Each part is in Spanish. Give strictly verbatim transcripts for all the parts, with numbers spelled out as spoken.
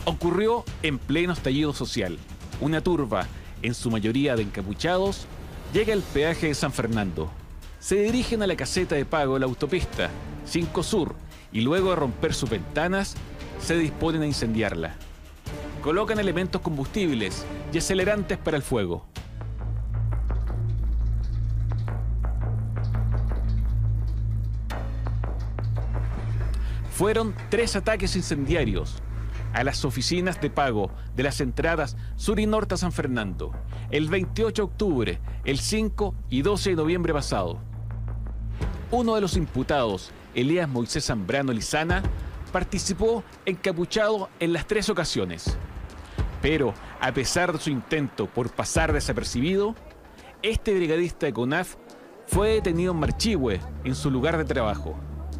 Ocurrió en pleno estallido social. Una turba, en su mayoría de encapuchados, llega al peaje de San Fernando. Se dirigen a la caseta de pago de la autopista cinco Sur y luego de romper sus ventanas, se disponen a incendiarla. Colocan elementos combustibles y acelerantes para el fuego. Fueron tres ataques incendiarios a las oficinas de pago de las entradas sur y norte a San Fernando, el veintiocho de octubre, el cinco y doce de noviembre pasado. Uno de los imputados, Elías Moisés Zambrano Lizana, participó encapuchado en las tres ocasiones. Pero, a pesar de su intento por pasar desapercibido, este brigadista de CONAF fue detenido en Marchihue, en su lugar de trabajo.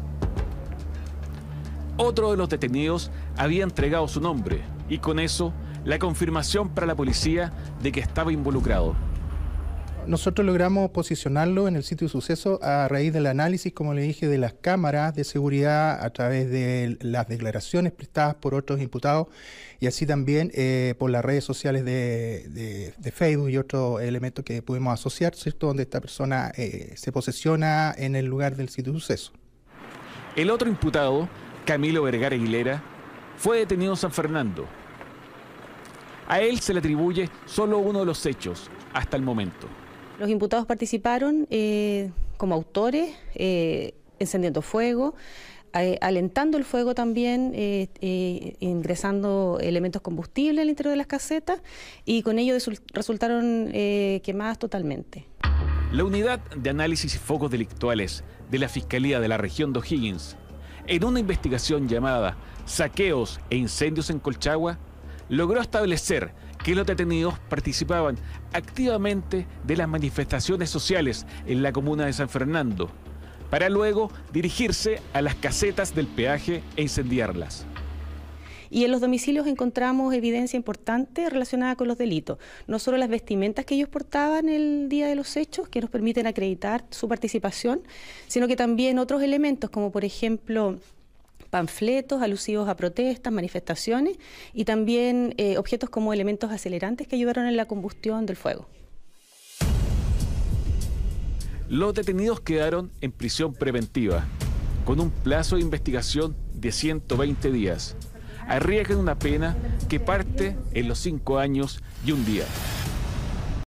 Otro de los detenidos había entregado su nombre y con eso la confirmación para la policía de que estaba involucrado. Nosotros logramos posicionarlo en el sitio de suceso a raíz del análisis, como le dije, de las cámaras de seguridad, a través de las declaraciones prestadas por otros imputados y así también eh, por las redes sociales de, de, de Facebook y otros elementos que pudimos asociar, ¿cierto?, donde esta persona eh, se posesiona en el lugar del sitio de suceso. El otro imputado, Camilo Vergara Aguilera, fue detenido en San Fernando. A él se le atribuye solo uno de los hechos hasta el momento. Los imputados participaron eh, como autores, eh, encendiendo fuego, eh, alentando el fuego también, eh, eh, ingresando elementos combustibles al interior de las casetas y con ello resultaron eh, quemadas totalmente. La Unidad de Análisis y Focos Delictuales de la Fiscalía de la Región de O'Higgins, en una investigación llamada Saqueos e Incendios en Colchagua, logró establecer que los detenidos participaban activamente de las manifestaciones sociales en la comuna de San Fernando, para luego dirigirse a las casetas del peaje e incendiarlas. Y en los domicilios encontramos evidencia importante relacionada con los delitos. No solo las vestimentas que ellos portaban el día de los hechos, que nos permiten acreditar su participación, sino que también otros elementos, como por ejemplo panfletos alusivos a protestas, manifestaciones, y también eh, objetos como elementos acelerantes que ayudaron en la combustión del fuego. Los detenidos quedaron en prisión preventiva, con un plazo de investigación de ciento veinte días. Arriesgan una pena que parte en los cinco años y un día.